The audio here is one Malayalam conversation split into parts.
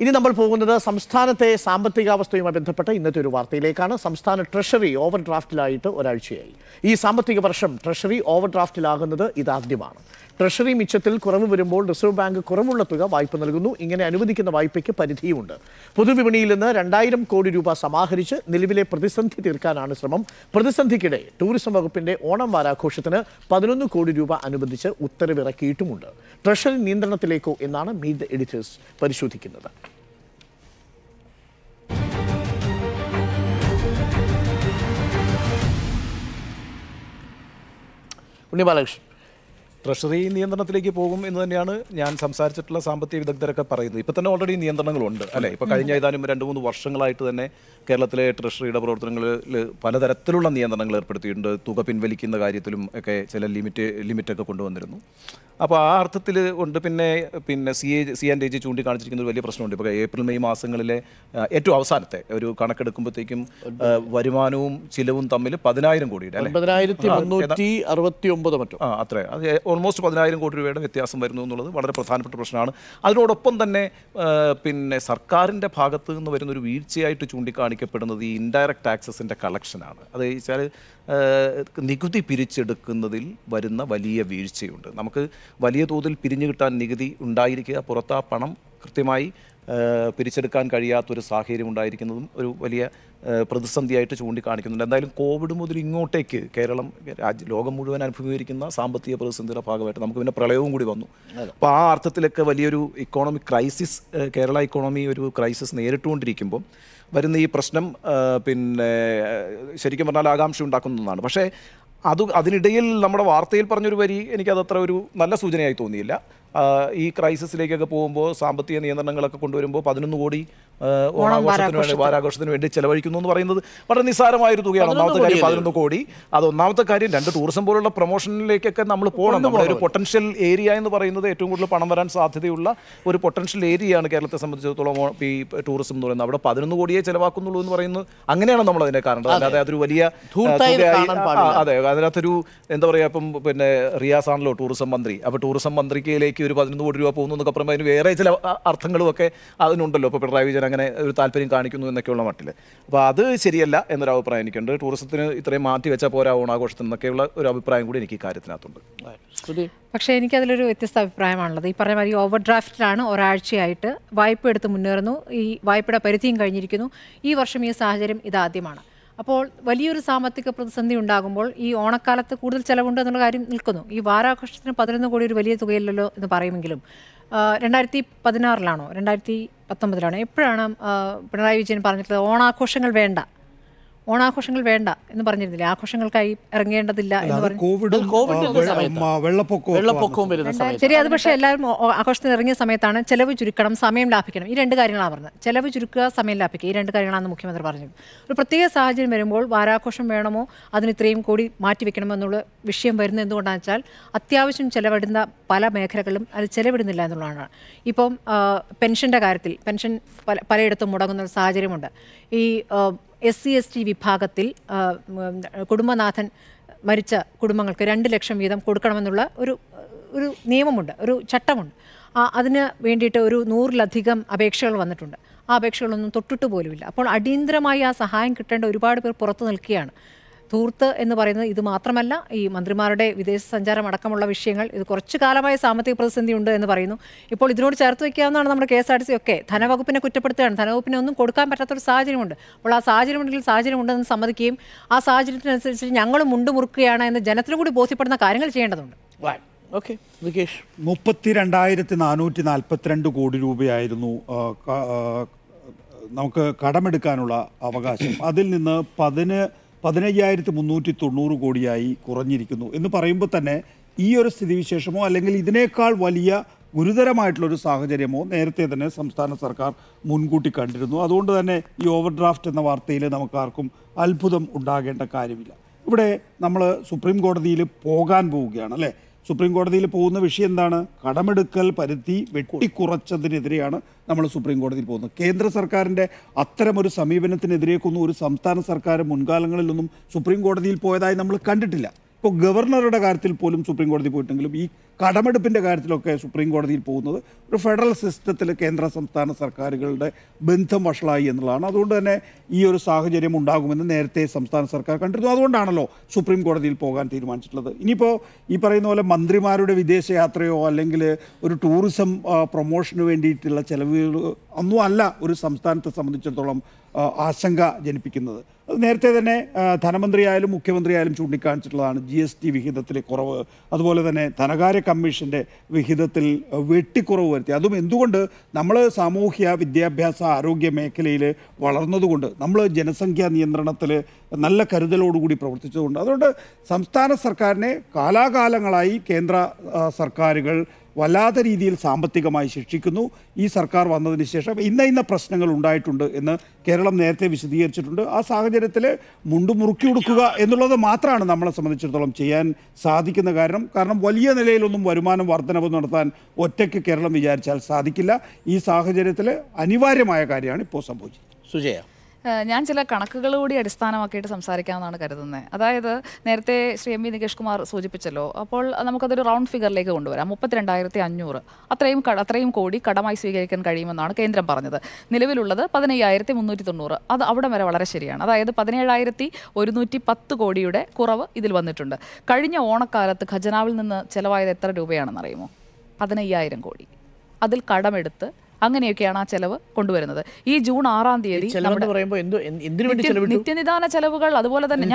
ഇനി നമ്മൾ പോകുന്നത് സംസ്ഥാനത്തെ സാമ്പത്തികാവസ്ഥയുമായി ബന്ധപ്പെട്ട ഇന്നത്തെ ഒരു വാർത്തയിലേക്കാണ്. സംസ്ഥാന ട്രഷറി ഓവർ ഡ്രാഫ്റ്റിലായിട്ട് ഒരാഴ്ചയായി. ഈ സാമ്പത്തിക വർഷം ട്രഷറി ഓവർ ഡ്രാഫ്റ്റിലാകുന്നത് ഇതാദ്യമാണ്. ട്രഷറി മിച്ചത്തിൽ കുറവ് വരുമ്പോൾ റിസർവ് ബാങ്ക് കുറവുള്ള തുക വായ്പ നൽകുന്നു. ഇങ്ങനെ അനുവദിക്കുന്ന വായ്പയ്ക്ക് പരിധിയുമുണ്ട്. പൊതുവിപണിയിൽ നിന്ന് 2000 കോടി രൂപ സമാഹരിച്ച് നിലവിലെ പ്രതിസന്ധി തീർക്കാനാണ് ശ്രമം. പ്രതിസന്ധിക്കിടെ ടൂറിസം വകുപ്പിന്റെ ഓണം വാരാഘോഷത്തിന് 11 കോടി രൂപ അനുവദിച്ച് ഉത്തരവിറക്കിയിട്ടുമുണ്ട്. ട്രഷറി നിയന്ത്രണത്തിലേക്കോ എന്നാണ് മീറ്റ് ദ എഡിറ്റേഴ്സ് പരിശോധിക്കുന്നത്. ഉണ്ണിബാലകൃഷ്ണൻ, ട്രഷറി നിയന്ത്രണത്തിലേക്ക് പോകും എന്ന് തന്നെയാണ് ഞാൻ സംസാരിച്ചിട്ടുള്ള സാമ്പത്തിക വിദഗ്ധരൊക്കെ പറയുന്നത്. ഇപ്പം തന്നെ ഓൾറെഡി നിയന്ത്രണങ്ങളുണ്ട് അല്ലേ. ഇപ്പോൾ കഴിഞ്ഞ ഏതാനും 2-3 വർഷങ്ങളായിട്ട് തന്നെ കേരളത്തിലെ ട്രഷറിയുടെ പ്രവർത്തനങ്ങളിൽ പലതരത്തിലുള്ള നിയന്ത്രണങ്ങൾ ഏർപ്പെടുത്തിയിട്ടുണ്ട്. തുക പിൻവലിക്കുന്ന കാര്യത്തിലും ഒക്കെ ചില ലിമിറ്റൊക്കെ കൊണ്ടുവന്നിരുന്നു. അപ്പോൾ ആ അർത്ഥത്തിൽ കൊണ്ട് പിന്നെ CNDG ചൂണ്ടിക്കാണിച്ചിരിക്കുന്ന ഒരു വലിയ പ്രശ്നമുണ്ട്. ഇപ്പോൾ ഏപ്രിൽ മെയ് മാസങ്ങളിലെ ഏറ്റവും അവസാനത്തെ ഒരു കണക്കെടുക്കുമ്പോഴത്തേക്കും വരുമാനവും ചിലവും തമ്മിൽ 10,000 കോടിയുടെ അല്ലേ, 9,369 മറ്റോ അത്രേ, അത് ഓൾമോസ്റ്റ് 10,000 കോടി രൂപയുടെ വ്യത്യാസം വരുന്നു എന്നുള്ളത് വളരെ പ്രധാനപ്പെട്ട പ്രശ്നമാണ്. അതിനോടൊപ്പം തന്നെ പിന്നെ സർക്കാരിൻ്റെ ഭാഗത്ത് നിന്ന് വരുന്നൊരു വീഴ്ചയായിട്ട് ചൂണ്ടിക്കാണിക്കപ്പെടുന്നത് ഈ ഇൻഡയറക്റ്റ് ടാക്സസിൻ്റെ കളക്ഷനാണ്. അത് വെച്ചാൽ നികുതി പിരിച്ചെടുക്കുന്നതിൽ വരുന്ന വലിയ വീഴ്ചയുണ്ട്. നമുക്ക് വലിയ തോതിൽ പിരിഞ്ഞു കിട്ടാൻ നികുതി ഉണ്ടായിരിക്കുക, പുറത്ത് ആ പണം കൃത്യമായി പിരിച്ചെടുക്കാൻ കഴിയാത്തൊരു സാഹചര്യം ഉണ്ടായിരിക്കുന്നതും ഒരു വലിയ പ്രതിസന്ധിയായിട്ട് ചൂണ്ടിക്കാണിക്കുന്നുണ്ട്. എന്തായാലും കോവിഡ് മുതൽ ഇങ്ങോട്ടേക്ക് കേരളം ലോകം മുഴുവൻ അഭിമുഖീകരിക്കുന്ന സാമ്പത്തിക പ്രതിസന്ധിയുടെ ഭാഗമായിട്ട് നമുക്ക് പിന്നെ പ്രളയവും കൂടി വന്നു. അപ്പോൾ ആ അർത്ഥത്തിലൊക്കെ വലിയൊരു ഇക്കോണമിക് ക്രൈസിസ്, കേരള ഇക്കോണമി ഒരു ക്രൈസിസ് നേരിട്ടുകൊണ്ടിരിക്കുമ്പോൾ വരുന്ന ഈ പ്രശ്നം പിന്നെ ശരിക്കും പറഞ്ഞാൽ ആകാംക്ഷ ഉണ്ടാക്കുന്നതാണ്. പക്ഷേ അതിനിടയിൽ നമ്മുടെ വാർത്തയിൽ പറഞ്ഞൊരു വരി എനിക്കതത്ര ഒരു നല്ല സൂചനയായി തോന്നിയില്ല. ഈ ക്രൈസിസിലേക്കൊക്കെ പോകുമ്പോൾ സാമ്പത്തിക നിയന്ത്രണങ്ങളൊക്കെ കൊണ്ടുവരുമ്പോൾ 11 കോടി വാരാഘോഷത്തിന് വേണ്ടി ചെലവഴിക്കുന്നു എന്ന് പറയുന്നത് വളരെ നിസ്സാരമായൊരു തുകയാണ്. ഒന്നാമത്തെ കാര്യം 11 കോടി. അതൊന്നാമത്തെ കാര്യം. 2, ടൂറിസം പോലുള്ള പ്രൊമോഷനിലേക്കൊക്കെ നമ്മൾ പോകണം. നമ്മുടെ ഒരു പൊട്ടൻഷ്യൽ ഏരിയ എന്ന് പറയുന്നത് ഏറ്റവും കൂടുതൽ പണം വരാൻ സാധ്യതയുള്ള ഒരു പൊട്ടൻഷ്യൽ ഏരിയയാണ് കേരളത്തെ സംബന്ധിച്ചിടത്തോളം ഈ ടൂറിസം എന്ന് പറയുന്നത്. അവിടെ 11 കോടിയെ ചെലവാക്കുന്നുള്ളൂ എന്ന് പറയുന്നത് അങ്ങനെയാണ് നമ്മൾ അതിനെ കാണേണ്ടത്. അല്ലാതെ അതൊരു വലിയ അതെ, അതിനകത്തൊരു എന്താ പറയുക, ഇപ്പം പിന്നെ റിയാസ് ആണല്ലോ ടൂറിസം മന്ത്രി. അപ്പോൾ ടൂറിസം മന്ത്രിക്കയിലേക്ക് ഒരു 11 കോടി രൂപ പോകുന്നു എന്നൊക്കെ പറയുമ്പോൾ അതിന് വേറെ ചില അർത്ഥങ്ങളും ഒക്കെ അതിനുണ്ടല്ലോ. ഇപ്പോൾ പിണറായി വിജയൻ അങ്ങനെ ഒരു താല്പര്യം കാണിക്കുന്നു എന്നൊക്കെയുള്ള മട്ടിൽ. അപ്പോൾ അത് ശരിയല്ല എന്നൊരു അഭിപ്രായം എനിക്കുണ്ട്. ടൂറിസത്തിന് ഇത്രയും മാറ്റി വെച്ചാൽ പോരാ ഓണാഘോഷത്തിന് എന്നൊക്കെയുള്ള ഒരു അഭിപ്രായം കൂടി എനിക്ക് ഈ കാര്യത്തിനകത്തുണ്ട്. പക്ഷേ എനിക്കതിലൊരു വ്യത്യസ്ത അഭിപ്രായമാണുള്ളത്. ഈ പറഞ്ഞ മാതിരി ഓവർ ഡ്രാഫ്റ്റിലാണ് ഒരാഴ്ചയായിട്ട് വായ്പ എടുത്ത് മുന്നേറുന്നു. ഈ വായ്പയുടെ പരിധിയും കഴിഞ്ഞിരിക്കുന്നു. ഈ വർഷം ഈ സാഹചര്യം ഇതാദ്യമാണ്. അപ്പോൾ വലിയൊരു സാമ്പത്തിക പ്രതിസന്ധി ഉണ്ടാകുമ്പോൾ ഈ ഓണക്കാലത്ത് കൂടുതൽ ചിലവുണ്ട് എന്നുള്ള കാര്യം നിൽക്കുന്നു. ഈ വാരാഘോഷത്തിന് 11 കോടി ഒരു വലിയ തുകയില്ലല്ലോ എന്ന് പറയുമെങ്കിലും 2016 2019 എപ്പോഴാണ് പിണറായി വിജയൻ പറഞ്ഞിട്ടുള്ളത് ഓണാഘോഷങ്ങൾ വേണ്ട എന്ന് പറഞ്ഞിരുന്നില്ല. ആഘോഷങ്ങൾക്കായി ഇറങ്ങേണ്ടതില്ല എന്ന് പറഞ്ഞു. ശരി, അത് പക്ഷേ എല്ലാവരും ആഘോഷത്തിന് ഇറങ്ങിയ സമയത്താണ് ചെലവ് ചുരുക്കണം, സമയം ലാഭിക്കണം, ഈ 2 കാര്യങ്ങളാണ് പറഞ്ഞത്. ചെലവ് ചുരുക്കുക, സമയം ലാഭിക്കുക, ഈ 2 കാര്യങ്ങളാണ് മുഖ്യമന്ത്രി പറഞ്ഞത്. ഒരു പ്രത്യേക സാഹചര്യം വരുമ്പോൾ വാരാഘോഷം വേണമോ, അതിന് ഇത്രയും കോടി മാറ്റിവെക്കണമോ എന്നുള്ള വിഷയം വരുന്നത് എന്തുകൊണ്ടാണെന്ന് വെച്ചാൽ അത്യാവശ്യം ചെലവിടുന്ന പല മേഖലകളിലും അത് ചെലവിടുന്നില്ല എന്നുള്ളതാണ്. ഇപ്പം പെൻഷൻ്റെ കാര്യത്തിൽ പെൻഷൻ പലയിടത്തും മുടങ്ങുന്ന ഒരു സാഹചര്യമുണ്ട്. ഈ SC/ST വിഭാഗത്തിൽ കുടുംബനാഥൻ മരിച്ച കുടുംബങ്ങൾക്ക് 2 ലക്ഷം വീതം കൊടുക്കണമെന്നുള്ള ഒരു നിയമമുണ്ട്, ഒരു ചട്ടമുണ്ട്. അതിന് വേണ്ടിയിട്ട് ഒരു 100-ലധികം അപേക്ഷകൾ വന്നിട്ടുണ്ട്. ആ അപേക്ഷകളൊന്നും തൊട്ടിട്ട് പോലുമില്ല. അപ്പോൾ അടിയന്തരമായി ആ സഹായം കിട്ടേണ്ട ഒരുപാട് പേർ പുറത്തു നിൽക്കുകയാണ്. ധൂർത്ത് എന്ന് പറയുന്നത് ഇത് മാത്രമല്ല, ഈ മന്ത്രിമാരുടെ വിദേശ സഞ്ചാരം അടക്കമുള്ള വിഷയങ്ങൾ, ഇത് കുറച്ചു കാലമായ സാമ്പത്തിക പ്രതിസന്ധി ഉണ്ട് എന്ന് പറയുന്നു. ഇപ്പോൾ ഇതിനോട് ചേർത്ത് വയ്ക്കാവുന്നതാണ് നമ്മുടെ KSRTC ഒക്കെ. ധനവകുപ്പിനെ കുറ്റപ്പെടുത്തുകയാണ്. ധനവകുപ്പിനെ ഒന്നും കൊടുക്കാൻ പറ്റാത്തൊരു സാഹചര്യമുണ്ട്. അപ്പോൾ ആ സാഹചര്യമുണ്ടെങ്കിൽ സാഹചര്യമുണ്ടെന്ന് സമ്മതിക്കുകയും ആ സാഹചര്യത്തിനനുസരിച്ച് ഞങ്ങളും മുണ്ടുമുറുക്കുകയാണ് എന്ന് ജനത്തിനും കൂടി ബോധ്യപ്പെടുന്ന കാര്യങ്ങൾ ചെയ്യേണ്ടതുണ്ട്. 32,442 കോടി രൂപയായിരുന്നു നമുക്ക് കടമെടുക്കാനുള്ള അവകാശം. അതിൽ നിന്ന് 15,390 കോടിയായി കുറഞ്ഞിരിക്കുന്നു എന്ന് പറയുമ്പോൾ തന്നെ ഈ ഒരു സ്ഥിതിവിശേഷമോ അല്ലെങ്കിൽ ഇതിനേക്കാൾ വലിയ ഗുരുതരമായിട്ടുള്ളൊരു സാഹചര്യമോ നേരത്തെ തന്നെ സംസ്ഥാന സർക്കാർ മുൻകൂട്ടി കണ്ടിരുന്നു. അതുകൊണ്ട് തന്നെ ഈ ഓവർ ഡ്രാഫ്റ്റ് എന്ന വാർത്തയിൽ നമുക്കാർക്കും അത്ഭുതം ഉണ്ടാകേണ്ട കാര്യമില്ല. ഇവിടെ നമ്മൾ സുപ്രീം കോടതിയിൽ പോകാൻ പോവുകയാണ് അല്ലേ. സുപ്രീം കോടതിയിൽ പോകുന്ന വിഷയം എന്താണ്? കടമെടുക്കൽ പരിധി വെട്ടിക്കുറച്ചതിനെതിരെയാണ് നമ്മൾ സുപ്രീം കോടതിയിൽ പോകുന്നത്. കേന്ദ്ര സർക്കാരിൻ്റെ അത്തരമൊരു സമീപനത്തിനെതിരേക്കൊന്നും ഒരു സംസ്ഥാന സർക്കാർ മുൻകാലങ്ങളിലൊന്നും സുപ്രീം കോടതിയിൽ പോയതായി നമ്മൾ കണ്ടിട്ടില്ല. ഇപ്പോൾ ഗവർണറുടെ കാര്യത്തിൽ പോലും സുപ്രീം കോടതി പോയിട്ടെങ്കിലും ഈ കടമെടുപ്പിൻ്റെ കാര്യത്തിലൊക്കെ സുപ്രീം കോടതിയിൽ പോകുന്നത് ഒരു ഫെഡറൽ സിസ്റ്റത്തിൽ കേന്ദ്ര സംസ്ഥാന സർക്കാരുകളുടെ ബന്ധം വഷളായി എന്നുള്ളതാണ്. അതുകൊണ്ട് തന്നെ ഈ ഒരു സാഹചര്യം ഉണ്ടാകുമെന്ന് നേരത്തെ സംസ്ഥാന സർക്കാർ കണ്ടിരുന്നു. അതുകൊണ്ടാണല്ലോ സുപ്രീം കോടതിയിൽ പോകാൻ തീരുമാനിച്ചിട്ടുള്ളത്. ഇനിയിപ്പോൾ ഈ പറയുന്ന പോലെ മന്ത്രിമാരുടെ വിദേശയാത്രയോ അല്ലെങ്കിൽ ഒരു ടൂറിസം പ്രൊമോഷന് വേണ്ടിയിട്ടുള്ള ചെലവുകൾ ഒന്നും അല്ല ഒരു സംസ്ഥാനത്തെ സംബന്ധിച്ചിടത്തോളം ആശങ്ക ജനിപ്പിക്കുന്നത്. അത് നേരത്തെ തന്നെ ധനമന്ത്രിയായാലും മുഖ്യമന്ത്രിയായാലും ചൂണ്ടിക്കാണിച്ചിട്ടുള്ളതാണ്. GST വിഹിതത്തിലെ കുറവ്, അതുപോലെ തന്നെ ധനകാര്യ കമ്മീഷൻ്റെ വിഹിതത്തിൽ വെട്ടിക്കുറവ് വരുത്തി. അതും എന്തുകൊണ്ട്? നമ്മൾ സാമൂഹ്യ വിദ്യാഭ്യാസ ആരോഗ്യ മേഖലയിൽ വളർന്നതുകൊണ്ട്, നമ്മൾ ജനസംഖ്യാ നിയന്ത്രണത്തിൽ നല്ല കരുതലോടുകൂടി പ്രവർത്തിച്ചതുകൊണ്ട്. അതുകൊണ്ട് സംസ്ഥാന സർക്കാരിനെ കാലാകാലങ്ങളായി കേന്ദ്ര സർക്കാരുകൾ വല്ലാത്ത രീതിയിൽ സാമ്പത്തികമായി ശിക്ഷിക്കുന്നു. ഈ സർക്കാർ വന്നതിന് ശേഷം ഇന്ന പ്രശ്നങ്ങൾ ഉണ്ടായിട്ടുണ്ട് എന്ന് കേരളം നേരത്തെ വിശദീകരിച്ചിട്ടുണ്ട്. ആ സാഹചര്യത്തിൽ മുണ്ടു മുറുക്കി കൊടുക്കുക എന്നുള്ളത് മാത്രമാണ് നമ്മളെ സംബന്ധിച്ചിടത്തോളം ചെയ്യാൻ സാധിക്കുന്ന കാരണം വലിയ നിലയിലൊന്നും വരുമാനം വർധനവ് നടത്താൻ ഒറ്റയ്ക്ക് കേരളം വിചാരിച്ചാൽ സാധിക്കില്ല. ഈ സാഹചര്യത്തിൽ അനിവാര്യമായ കാര്യമാണ് ഇപ്പോൾ സംഭവിച്ചത്. സുജയ, ഞാൻ ചില കണക്കുകൾ കൂടി അടിസ്ഥാനമാക്കിയിട്ട് സംസാരിക്കാമെന്നാണ് കരുതുന്നത്. അതായത് നേരത്തെ ശ്രീ M V നികേഷ് കുമാർ സൂചിപ്പിച്ചല്ലോ, അപ്പോൾ നമുക്കതൊരു റൗണ്ട് ഫിഗറിലേക്ക് കൊണ്ടുവരാം. 32,500 അത്രയും കോടി കടമായി സ്വീകരിക്കാൻ കഴിയുമെന്നാണ് കേന്ദ്രം പറഞ്ഞത്. നിലവിലുള്ളത് 15,390. അത് അവിടെ വരെ വളരെ ശരിയാണ്. അതായത് 17,110 കോടിയുടെ കുറവ് ഇതിൽ വന്നിട്ടുണ്ട്. കഴിഞ്ഞ ഓണക്കാലത്ത് ഖജനാവിൽ നിന്ന് ചെലവായത് എത്ര രൂപയാണെന്ന് അറിയുമോ? 15,000 കോടി. അതിൽ കടമെടുത്ത് അങ്ങനെയൊക്കെയാണ് ആ ചെലവ് കൊണ്ടുവരുന്നത്. ഈ ജൂൺ 6-ാം തീയതി നിത്യനിദാന ചെലവുകൾ, അതുപോലെ തന്നെ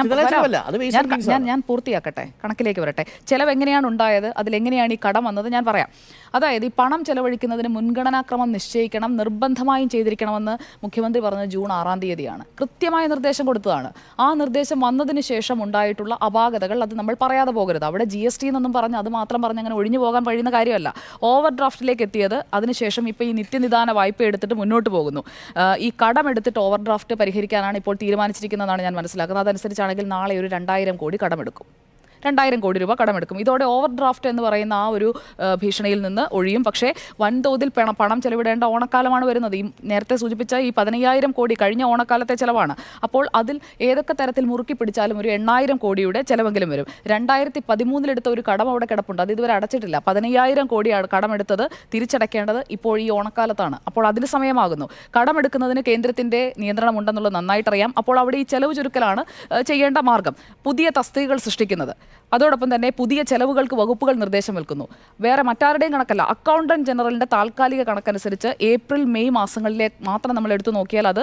ഞാൻ പൂർത്തിയാക്കട്ടെ, കണക്കിലേക്ക് വരട്ടെ. ചെലവ് എങ്ങനെയാണ് ഉണ്ടായത്, അതിലെങ്ങനെയാണ് ഈ കടം വന്നത് ഞാൻ പറയാം. അതായത് ഈ പണം ചെലവഴിക്കുന്നതിന് മുൻഗണനാക്രമം നിശ്ചയിക്കണം, നിർബന്ധമായും ചെയ്തിരിക്കണമെന്ന് മുഖ്യമന്ത്രി പറഞ്ഞത് ജൂൺ 6-ാം തീയതിയാണ്. കൃത്യമായ നിർദ്ദേശം കൊടുത്തതാണ്. ആ നിർദ്ദേശം വന്നതിന് ശേഷം ഉണ്ടായിട്ടുള്ള അപാകതകൾ അത് നമ്മൾ പറയാതെ പോകരുത്. അവിടെ GST എന്നൊന്നും പറഞ്ഞ് അത് മാത്രം പറഞ്ഞ് അങ്ങനെ ഒഴിഞ്ഞു പോകാൻ കഴിയുന്ന കാര്യമല്ല. ഓവർ ഡ്രാഫ്റ്റിലേക്ക് എത്തിയത് അതിനുശേഷം ഇപ്പോൾ ഈ നിത്യനിദാന വായ്പ എടുത്തിട്ട് മുന്നോട്ട് പോകുന്നു. ഈ കടം എടുത്തിട്ട് ഓവർ ഡ്രാഫ്റ്റ് പരിഹരിക്കാനാണ് ഇപ്പോൾ തീരുമാനിച്ചിരിക്കുന്നതെന്നാണ് ഞാൻ മനസ്സിലാക്കുന്നത്. അതനുസരിച്ചാണെങ്കിൽ നാളെ ഒരു 2,000 കോടി കടമെടുക്കും. 2,000 കോടി രൂപ കടമെടുക്കും. ഇതോടെ ഓവർ ഡ്രാഫ്റ്റ് എന്ന് പറയുന്ന ആ ഒരു ഭീഷണിയിൽ നിന്ന് ഒഴിയും. പക്ഷേ വൻതോതിൽ പണം ചെലവിടേണ്ട ഓണക്കാലമാണ് വരുന്നത്. ഈ നേരത്തെ സൂചിപ്പിച്ച ഈ 15,000 കോടി കഴിഞ്ഞ ഓണക്കാലത്തെ ചെലവാണ്. അപ്പോൾ അതിൽ ഏതൊക്കെ തരത്തിൽ മുറുക്കി പിടിച്ചാലും ഒരു 8,000 കോടിയുടെ ചെലവെങ്കിലും വരും. 2013 എടുത്ത ഒരു കടം അവിടെ കിടപ്പുണ്ട്, അത് ഇതുവരെ അടച്ചിട്ടില്ല. 15,000 കോടി കടമെടുത്തത് തിരിച്ചടയ്ക്കേണ്ടത് ഇപ്പോൾ ഈ ഓണക്കാലത്താണ്. അപ്പോൾ അതിന് സമയമാകുന്നു. കടമെടുക്കുന്നതിന് കേന്ദ്രത്തിൻ്റെ നിയന്ത്രണം ഉണ്ടെന്നുള്ളത് നന്നായിട്ടറിയാം. അപ്പോൾ അവിടെ ഈ ചെലവ് ചുരുക്കലാണ് ചെയ്യേണ്ട മാർഗം. പുതിയ തസ്തികകൾ സൃഷ്ടിക്കുന്നത്, അതോടൊപ്പം തന്നെ പുതിയ ചെലവുകൾക്ക് വകുപ്പുകൾ നിർദ്ദേശം വെക്കുന്നു. വേറെ മറ്റാരുടെയും കണക്കല്ല, അക്കൗണ്ടന്റ് ജനറലിന്റെ താൽക്കാലിക കണക്കനുസരിച്ച് ഏപ്രിൽ മെയ് മാസങ്ങളിലെ മാത്രം നമ്മൾ എടുത്തു നോക്കിയാൽ അത്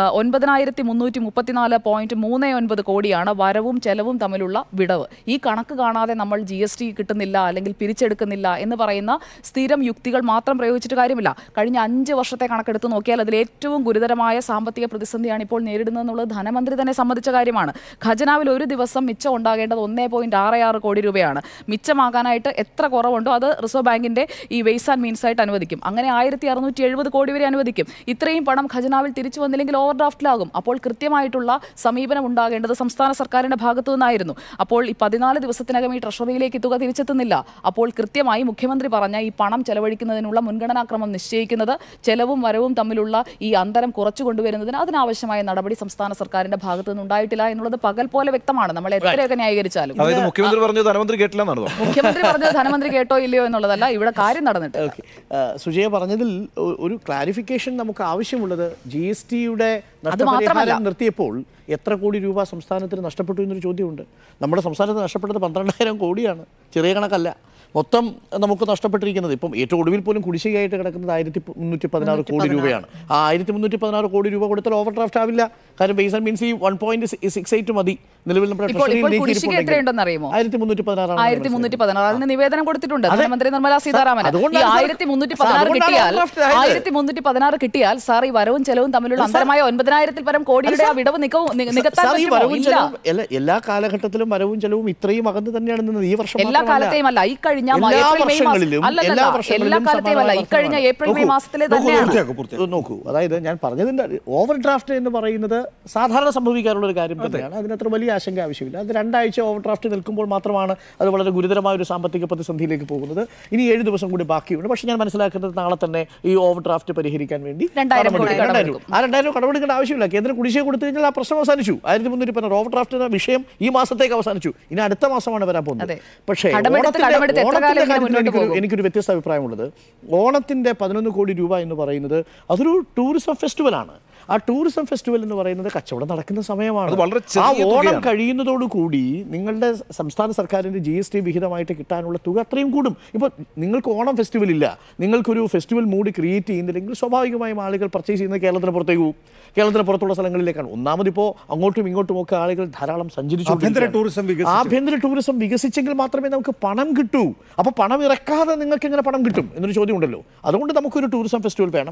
9,334.39 കോടിയാണ് വരവും ചെലവും തമ്മിലുള്ള വിടവ്. ഈ കണക്ക് കാണാതെ നമ്മൾ GST കിട്ടുന്നില്ല അല്ലെങ്കിൽ പിരിച്ചെടുക്കുന്നില്ല എന്ന് പറയുന്ന സ്ഥിരം യുക്തികൾ മാത്രം പ്രയോഗിച്ചിട്ട് കാര്യമില്ല. കഴിഞ്ഞ 5 വർഷത്തെ കണക്കെടുത്ത് നോക്കിയാൽ അതിൽ ഏറ്റവും ഗുരുതരമായ സാമ്പത്തിക പ്രതിസന്ധിയാണ് ഇപ്പോൾ നേരിടുന്നതെന്നുള്ളത് ധനമന്ത്രി തന്നെ സമ്മതിച്ച കാര്യമാണ്. ഖജനാവിൽ ഒരു ദിവസം മിച്ചം ഉണ്ടാകേണ്ടത് 1.66 കോടി രൂപയാണ്. മിച്ചമാകാനായിട്ട് എത്ര കുറവുണ്ടോ അത് റിസർവ് ബാങ്കിന്റെ ഈ വെയ്സ് ആൻഡ് മീൻസ് ആയിട്ട് അനുവദിക്കും. അങ്ങനെ 1,670 കോടി വരെ അനുവദിക്കും. ഇത്രയും പണം ഖജനാവിൽ തിരിച്ചു വന്നില്ലെങ്കിൽ ഓവർ ഡ്രാഫ്റ്റിലാകും. അപ്പോൾ കൃത്യമായിട്ടുള്ള സമീപനം ഉണ്ടാകേണ്ടത് സംസ്ഥാന സർക്കാരിന്റെ ഭാഗത്തു നിന്നായിരുന്നു. അപ്പോൾ ഈ 14 ദിവസത്തിനകം ഈ ട്രഷറിയിലേക്ക് തുക തിരിച്ചെത്തുന്നില്ല. അപ്പോൾ കൃത്യമായി മുഖ്യമന്ത്രി പറഞ്ഞ ഈ പണം ചെലവഴിക്കുന്നതിനുള്ള മുൻഗണനാക്രമം നിശ്ചയിക്കുന്നത്, ചെലവും വരവും തമ്മിലുള്ള ഈ അന്തരം കുറച്ചു കൊണ്ടുവരുന്നതിന് അതിനാവശ്യമായ നടപടി സംസ്ഥാന സർക്കാരിന്റെ ഭാഗത്തു നിന്ന് ഉണ്ടായിട്ടില്ല എന്നുള്ളത് പകൽ പോലെ വ്യക്തമാണ്. നമ്മൾ എത്രയൊക്കെ ന്യായീകരിച്ചാലും മുഖ്യമന്ത്രി പറഞ്ഞത് ധനമന്ത്രി കേട്ടില്ല എന്നാണോ? മുഖ്യമന്ത്രി പറഞ്ഞത് ധനമന്ത്രി കേട്ടോ ഇല്ലയോ എന്നുള്ളതല്ല, ഇവിടെ കാര്യം നടന്നിട്ട്. സുജയ പറഞ്ഞതിൽ ഒരു ക്ലാരിഫിക്കേഷൻ നമുക്ക് ആവശ്യമുള്ളത്, GSTയുടെ നഷ്ടപരിഹാരം നിർത്തിയപ്പോൾ എത്ര കോടി രൂപ സംസ്ഥാനത്തിന് നഷ്ടപ്പെട്ടു എന്നൊരു ചോദ്യമുണ്ട്. നമ്മുടെ സംസ്ഥാനത്ത് നഷ്ടപ്പെട്ടത് 12,000 കോടിയാണ്, ചെറിയ കണക്കല്ല. മൊത്തം നമുക്ക് നഷ്ടപ്പെട്ടിരിക്കുന്നത് ഇപ്പം ഏറ്റവും ഒടുവിൽ പോലും കുടിശ്ശികയായിട്ട് കിടക്കുന്നത് 1,316 കോടി രൂപയാണ്. ആ 1,316 കോടി രൂപ കൊടുത്താൽ ഓവർ ഡ്രാഫ്റ്റ് ആവില്ല. കാരണം ബേസ് ആൻഡ് മീൻസ് ഈ 1.68 മതി. നിലവിൽ നമ്മുടെ അതിന് നിവേദനം കൊടുത്തിട്ടുണ്ട് ധനമന്ത്രി നിർമ്മല സീതാരാമൻ. 1,316 കിട്ടിയാൽ സാർ ഈ വരവും ചെലവും തമ്മിലുള്ള അന്തരമായ 9,000-ൽ പരം കോടിയുടെ ആ വിടവ് നികത്താൻ എല്ലാ കാലഘട്ടത്തിലും വരവും ചെലവും ഇത്രയും അകന്ന് തന്നെയാണ് നിന്നത്. ഈ വർഷം എല്ലാ കാലത്തെയും അല്ല, ഈ കഴിഞ്ഞ ഏപ്രിൽ മെയ് മാസത്തിലെ തന്നെയാണ്. നോക്കൂ, അതായത് ഞാൻ പറഞ്ഞതിന്റെ ഓവർ ഡ്രാഫ്റ്റ് എന്ന് പറയുന്നത് സാധാരണ സംഭവിക്കാറുള്ള ഒരു കാര്യം തന്നെയാണ്. അതിനത്ര വലിയ ആശങ്ക ആവശ്യമില്ല. അത് 2 ആഴ്ച ഓവർ ഡ്രാഫ്റ്റ് നിൽക്കുമ്പോൾ മാത്രമാണ് അത് വളരെ ഗുരുതരമായ ഒരു സാമ്പത്തിക പ്രതിസന്ധിയിലേക്ക് പോകുന്നത്. ഇനി 7 ദിവസം കൂടി ബാക്കിയുണ്ട്. പക്ഷേ ഞാൻ മനസ്സിലാക്കുന്നത് നാളെ തന്നെ ഈ ഓവർ ഡ്രാഫ്റ്റ് പരിഹരിക്കാൻ വേണ്ടി 2,000 കടമെടുക്കേണ്ട ആവശ്യമില്ല. കേന്ദ്രം കുടിശ്ശിക കൊടുത്തു കഴിഞ്ഞാൽ ആ പ്രശ്നം അവസാനിച്ചു. 1,316 ഓവർ ഡ്രാഫ്റ്റ് എന്ന വിഷയം ഈ മാസത്തേക്ക് അവസാനിച്ചു. ഇനി അടുത്ത മാസമാണ് വരാൻ പോകുന്നത്. പക്ഷേ ഇത് എത്ര കാലം ഇങ്ങനെ മുന്നോട്ട് പോകും? എനിക്കൊരു വ്യത്യസ്ത അഭിപ്രായമുള്ളത്, ഓണത്തിന്റെ 11 കോടി രൂപ എന്ന് പറയുന്നത് അതൊരു ടൂറിസം ഫെസ്റ്റിവലാണ്. ആ ടൂറിസം ഫെസ്റ്റിവൽ എന്ന് പറയുന്നത് കച്ചവടം നടക്കുന്ന സമയമാണ്. ആ ഓണം കഴിയുന്നതോടുകൂടി നിങ്ങളുടെ സംസ്ഥാന സർക്കാരിൻ്റെ GST വിഹിതമായിട്ട് കിട്ടാനുള്ള തുക അത്രയും കൂടും. ഇപ്പോൾ നിങ്ങൾക്ക് ഓണം ഫെസ്റ്റിവൽ ഇല്ല, നിങ്ങൾക്കൊരു ഫെസ്റ്റിവൽ മൂഡ് ക്രിയേറ്റ് ചെയ്യുന്നില്ലെങ്കിൽ സ്വാഭാവികമായും ആളുകൾ പർച്ചേസ് ചെയ്യുന്നത് കേരളത്തിന് പുറത്തേക്ക് പോകും. കേരളത്തിന് പുറത്തുള്ള സ്ഥലങ്ങളിലേക്കാണ്. ഒന്നാമതിപ്പോൾ അങ്ങോട്ടും ഇങ്ങോട്ടും ഒക്കെ ആളുകൾ ധാരാളം സഞ്ചരിച്ചു. ആഭ്യന്തര ടൂറിസം വികസിച്ചെങ്കിൽ മാത്രമേ നമുക്ക് പണം കിട്ടൂ. അപ്പോൾ പണം ഇറക്കാതെ നിങ്ങൾക്ക് എങ്ങനെ പണം കിട്ടും എന്നൊരു ചോദ്യം ഉണ്ടല്ലോ. അതുകൊണ്ട് നമുക്കൊരു ടൂറിസം ഫെസ്റ്റിവൽ വേണം.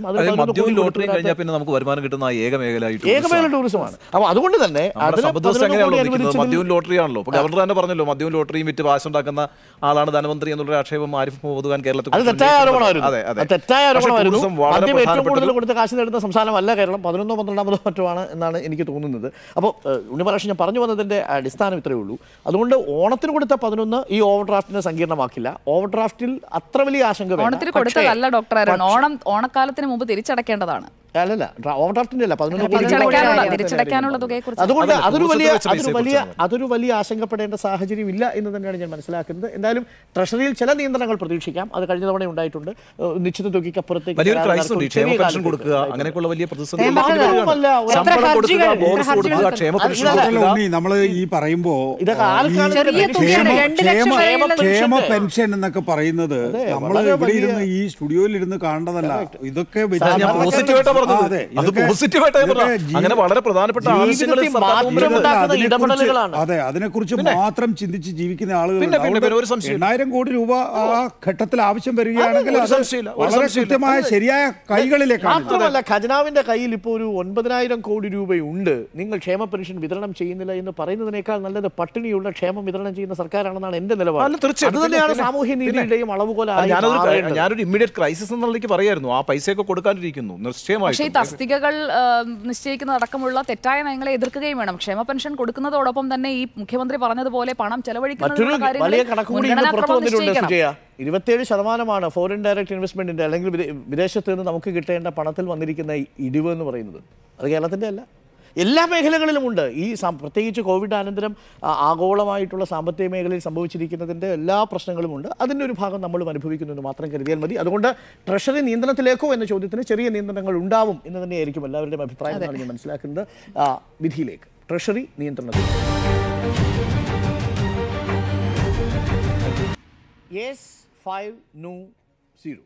ഏകമേഖല ടൂറിസമാണ്. അപ്പോൾ അതുകൊണ്ട് തന്നെ മദ്യവും ലോട്ടറിയാണല്ലോ. ഗവർണർ തന്നെ പറഞ്ഞല്ലോ, മദ്യവും ലോട്ടറിയും വിറ്റ് കാശുണ്ടാക്കുന്ന ആളാണ് ധനമന്ത്രി എന്നുള്ള ആക്ഷേപം ആരിഫ് മുഹമ്മദ് ഖാൻ കേരളത്തിൽ. അത് തെറ്റായ ആരോപണമായിരുന്നു. മദ്യം ഏറ്റവും കൂടുതൽ കൊടുത്ത കാശ് നേടുന്ന സംസ്ഥാനമല്ല കേരളം. 11 12 മറ്റുമാണ് എന്നാണ് എനിക്ക് തോന്നുന്നത്. അപ്പോൾ ഉണ്ണിമലാഷ്, ഞാൻ പറഞ്ഞു വന്നതിൻ്റെ അടിസ്ഥാനം ഇത്രയേ ഉള്ളൂ. അതുകൊണ്ട് ഓണത്തിന് കൊടുത്ത 11 ഈ ഓവർ ഡ്രാഫ്റ്റിനെ സങ്കീർണമാക്കില്ല. ഓവർ ഡ്രാഫ്റ്റിൽ അത്ര വലിയ ആശങ്ക ഓണത്തിന് കൊടുത്തതല്ല ഡോക്ടർ അരുൺ, ഓണക്കാലത്തിന് മുമ്പ് തിരിച്ചടക്കേണ്ടതാണ്. അല്ലല്ല, ഓവർ ഡ്രാഫ്റ്റിന്റെ അല്ല, 11 തിരിച്ചടയ്ക്കാനുള്ള തുകയെക്കുറിച്ച്. അതുകൊണ്ട് അതൊരു വലിയ ആശങ്കപ്പെടേണ്ട സാഹചര്യം ഇല്ല എന്ന് തന്നെയാണ് ഞാൻ മനസ്സിലാക്കുന്നത്. എന്തായാലും ട്രഷറിയിൽ ചില നിയന്ത്രണങ്ങൾ പ്രതീക്ഷിക്കാം. അത് കഴിഞ്ഞ തവണ ഉണ്ടായിട്ടുണ്ട്. നിശ്ചിത തുകയ്ക്കപ്പുറത്തേക്ക് നമ്മൾ ഈ പറയുമ്പോ ക്ഷേമ പെൻഷൻ എന്നൊക്കെ പറയുന്നത് നമ്മൾ ഇവിടെ ഇരുന്ന് ഈ സ്റ്റുഡിയോയിൽ ഇരുന്ന് കാണേണ്ടതല്ല. ഇതൊക്കെ അങ്ങനെ വളരെ പ്രധാനപ്പെട്ട അതെ, അതിനെക്കുറിച്ച് മാത്രം ചിന്തിച്ച് ജീവിക്കുന്ന ആളുകൾ 8,000 കോടി രൂപ ആ ഘട്ടത്തിൽ ആവശ്യം വരികയാണെങ്കിൽ വളരെ കൃത്യമായ ശരിയായ കൈകളിലേക്ക്. മാത്രമല്ല, ഖജനാവിന്റെ കയ്യിൽ ഇപ്പോൾ ഒരു 9,000 കോടി രൂപയുണ്ട്. നിങ്ങൾ ക്ഷേമ പെൻഷൻ വിതരണം ചെയ്യുന്നില്ല എന്ന് പറയുന്നതിനേക്കാൾ നല്ലത് പട്ടിണിയുള്ള ക്ഷേമം വിതരണം ചെയ്യുന്ന സർക്കാരാണെന്നാണ് എന്റെ നിലപാട്. അത് തന്നെയാണ് സാമൂഹ്യ നീതിയുടെയും അളവുകോലായി. ഞാനൊരു ഇമ്മീഡിയറ്റ് ക്രൈസിസ് എന്നുള്ളതിലേക്ക് പറയായിരുന്നു. ആ പൈസയൊക്കെ കൊടുക്കാനിരിക്കുന്നു നിശ്ചയമായി. പക്ഷേ ഈ തസ്തികകൾ നിശ്ചയിക്കുന്നതടക്കമുള്ള തെറ്റായ നയങ്ങളെ എതിർക്കുകയും വേണം. ക്ഷേമ പെൻഷൻ കൊടുക്കുന്നതോടൊപ്പം തന്നെ ഈ മുഖ്യമന്ത്രി പറഞ്ഞതുപോലെ പണം ചെലവഴിക്കുന്നതിനുള്ള വലിയ കണക്കുകൂടി 27% ഫോറിൻ ഡയറക്റ്റ് ഇൻവെസ്റ്റ്മെന്റിന്റെ അല്ലെങ്കിൽ വിദേശത്ത് നിന്ന് നമുക്ക് കിട്ടേണ്ട പണത്തിൽ വന്നിരിക്കുന്ന ഇടിവ് എന്ന് പറയുന്നത്. അത് കേരളത്തിന്റെ അല്ല, എല്ലാ മേഖലകളിലുമുണ്ട്. ഈ പ്രത്യേകിച്ച് കോവിഡ് അനന്തരം ആഗോളമായിട്ടുള്ള സാമ്പത്തിക മേഖലയിൽ സംഭവിച്ചിരിക്കുന്നതിൻ്റെ എല്ലാ പ്രശ്നങ്ങളുമുണ്ട്. അതിൻ്റെ ഒരു ഭാഗം നമ്മളും അനുഭവിക്കുന്നു എന്ന് മാത്രം കരുതിയാൽ മതി. അതുകൊണ്ട് ട്രഷറി നിയന്ത്രണത്തിലേക്കോ എന്ന ചോദ്യത്തിന് ചെറിയ നിയന്ത്രണങ്ങൾ ഉണ്ടാവും എന്ന് തന്നെയായിരിക്കും എല്ലാവരുടെയും അഭിപ്രായം എന്നാണ് ഞാൻ മനസ്സിലാക്കുന്നത്. വിധിയിലേക്ക് ട്രഷറി നിയന്ത്രണത്തിൽ yes 5 no 0.